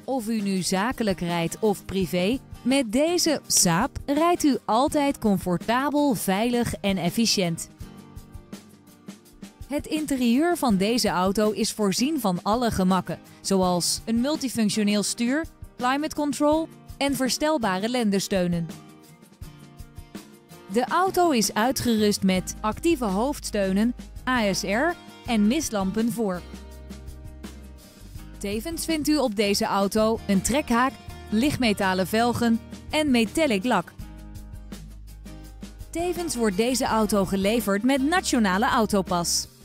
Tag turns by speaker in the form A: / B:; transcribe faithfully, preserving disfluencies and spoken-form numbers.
A: Of u nu zakelijk rijdt of privé, met deze Saab rijdt u altijd comfortabel, veilig en efficiënt. Het interieur van deze auto is voorzien van alle gemakken, zoals een multifunctioneel stuur, climate control en verstelbare lendensteunen. De auto is uitgerust met actieve hoofdsteunen, A S R en mistlampen voor. Tevens vindt u op deze auto een trekhaak, lichtmetalen velgen en metallic lak. Tevens wordt deze auto geleverd met Nationale Autopas.